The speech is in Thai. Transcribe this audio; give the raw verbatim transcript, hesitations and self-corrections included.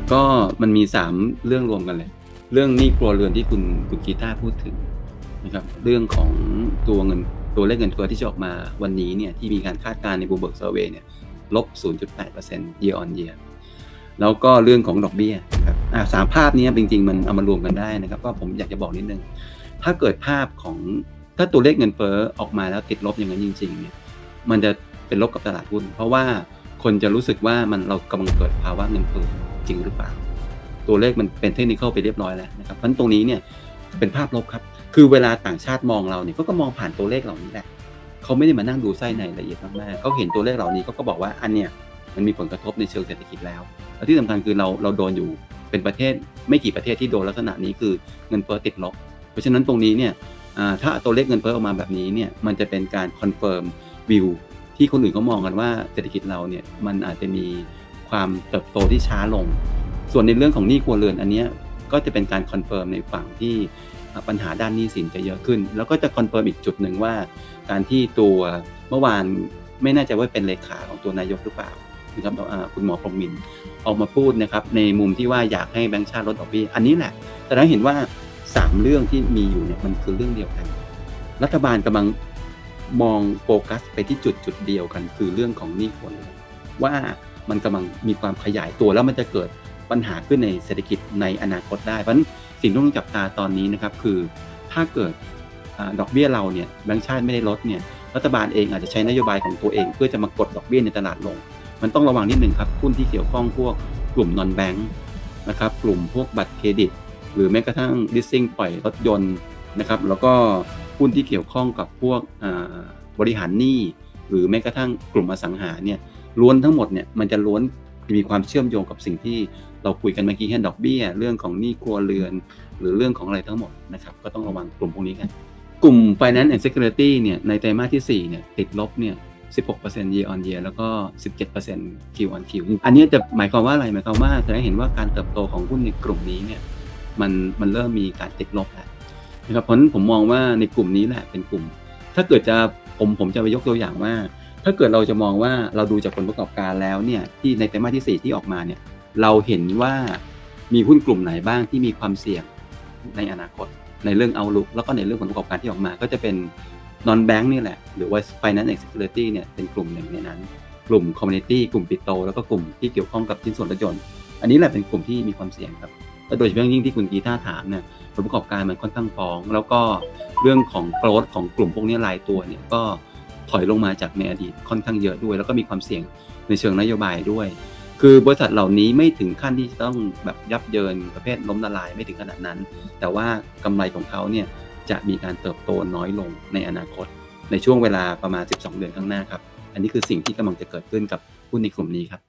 ก็มันมีสามเรื่องรวมกันเลยเรื่องหนี้ครัวเรือนที่คุณคุณกีตาร์พูดถึงนะครับเรื่องของตัวเงินตัวเลขเงินเฟ้อที่จะออกมาวันนี้เนี่ยที่มีการคาดการณ์ใน Bloomberg Survey เนี่ยลบ ศูนย์จุดแปดเปอร์เซ็นต์ year on year แล้วก็เรื่องของดอกเบี้ยครับอ่าสามภาพนี้จริงๆมันเอามารวมกันได้นะครับก็ผมอยากจะบอกนิดนึงถ้าเกิดภาพของถ้าตัวเลขเงินเฟ้อออกมาแล้วติดลบอย่างนั้นจริงๆเนี่ยมันจะเป็นลบกับตลาดหุ้นเพราะว่าคนจะรู้สึกว่ามันเรากำลังเกิดภาวะเงินเฟ้อจริงหรือเปล่าตัวเลขมันเป็นเทคนิคไปเรียบร้อยแล้วนะครับเพราะฉะนั้นตรงนี้เนี่ยเป็นภาพลบครับคือเวลาต่างชาติมองเราเนี่ยเขาก็มองผ่านตัวเลขเหล่านี้แหละเขาไม่ได้มานั่งดูไส้ในละเอียดมากๆเขาเห็นตัวเลขเหล่านี้เขาก็บอกว่าอันเนี้ยมันมีผลกระทบในเชิงเศรษฐกิจแล้วและที่สำคัญคือเราเราโดนอยู่เป็นประเทศไม่กี่ประเทศที่โดนลักษณะนี้คือเงินเฟ้อติดลบเพราะฉะนั้นตรงนี้เนี่ยถ้าตัวเลขเงินเฟ้อออกมาแบบนี้เนี่ยมันจะเป็นการคอนเฟิร์มวิวที่คนอื่นเขามองกันว่าเศรษฐกิจเราเนี่ยมันอาจจะมีความเติบโตที่ช้าลงส่วนในเรื่องของหนี้ครัวเรือนอันนี้ก็จะเป็นการคอนเฟิร์มในฝั่งที่ปัญหาด้านหนี้สินจะเยอะขึ้นแล้วก็จะคอนเฟิร์มอีกจุดหนึ่งว่าการที่ตัวเมื่อวานไม่แน่ใจว่าเป็นเลขาของตัวนายกหรือเปล่านะครับคุณหมอพรหมินทร์ออกมาพูดนะครับในมุมที่ว่าอยากให้แบงก์ชาติลดดอกเบี้ยอันนี้แหละแต่เราเห็นว่าสามเรื่องที่มีอยู่เนี่ยมันคือเรื่องเดียวกันรัฐบาลกำลังมองโฟกัสไปที่จุดจุดเดียวกันคือเรื่องของหนี้ครัวเรือนว่ามันกำลังมีความขยายตัวแล้วมันจะเกิดปัญหาขึ้นในเศรษฐกิจในอนาคตได้เพราะฉะนั้นสิ่งที่ต้องจับตาตอนนี้นะครับคือถ้าเกิดดอกเบี้ยเราเนี่ยแบงก์ชาติไม่ได้ลดเนี่ยรัฐบาลเองอาจจะใช้นโยบายของตัวเองเพื่อจะมากดดอกเบี้ยในตลาดลงมันต้องระวังนิดนึงครับหุ้นที่เกี่ยวข้องพวกกลุ่มนอนแบงค์นะครับกลุ่มพวกบัตรเครดิตหรือแม้กระทั่ง leasing ปล่อยรถยนต์นะครับแล้วก็หุ้นที่เกี่ยวข้องกับพวกบริหารหนี้หรือแม้กระทั่งกลุ่มอสังหาเนี่ยล้วนทั้งหมดเนี่ยมันจะล้วนมีความเชื่อมโยงกับสิ่งที่เราคุยกันเมื่อกี้แค่ดอกเบี้ยเรื่องของหนี้ครัวเรือนหรือเรื่องของอะไรทั้งหมดนะครับก็ต้องระวังกลุ่มพวกนี้กันกลุ่ม Finance and Security เนี่ยในไตรมาสที่สี่เนี่ยติดลบเนี่ย สิบหกเปอร์เซ็นต์ year on year แล้วก็ สิบเจ็ดเปอร์เซ็นต์ Q on Q อันนี้จะหมายความว่าอะไรหมายความว่าจะได้เห็นว่าการเติบโตของหุ้นในกลุ่มนี้เนี่ยมันมันเริ่มมีการติดลบแล้วนะครับเพราะฉะนั้นผมมองว่าในกลุ่มนี้แหละเป็นกลุ่มถ้าเกิดจะผมผมจะไปยกตัวอย่างว่าถ้าเกิดเราจะมองว่าเราดูจากผลประกอบการแล้วเนี่ยที่ในไตรมาสที่สี่ที่ออกมาเนี่ยเราเห็นว่ามีหุ้นกลุ่มไหนบ้างที่มีความเสี่ยงในอนาคตในเรื่อง outlook แล้วก็ในเรื่องผลประกอบการที่ออกมาก็จะเป็น non bank นี่แหละหรือว่า finance and security เนี่ยเป็นกลุ่มหนึ่งในนั้นกลุ่ม community กลุ่มปิโตแล้วก็กลุ่มที่เกี่ยวข้องกับชิ้นส่วนรถยนต์อันนี้แหละเป็นกลุ่มที่มีความเสี่ยงครับและโดยเฉพาะยิ่งที่คุณกีตาร์ถามเนี่ยผลประกอบการมันค่อนข้างฟ้องแล้วก็เรื่องของโกรธของกลุ่มพวกนี้รายตัวเนี่ยก็ถอยลงมาจากในอดีตค่อนข้างเยอะด้วยแล้วก็มีความเสี่ยงในเชิงนโยบายด้วยคือบริษัทเหล่านี้ไม่ถึงขั้นที่จะต้องแบบยับเยินประเภทล้มละลายไม่ถึงขนาดนั้นแต่ว่ากำไรของเขาเนี่ยจะมีการเติบโตน้อยลงในอนาคตในช่วงเวลาประมาณสิบสองเดือนข้างหน้าครับอันนี้คือสิ่งที่กำลังจะเกิดขึ้นกับหุ้นในกลุ่มนี้ครับ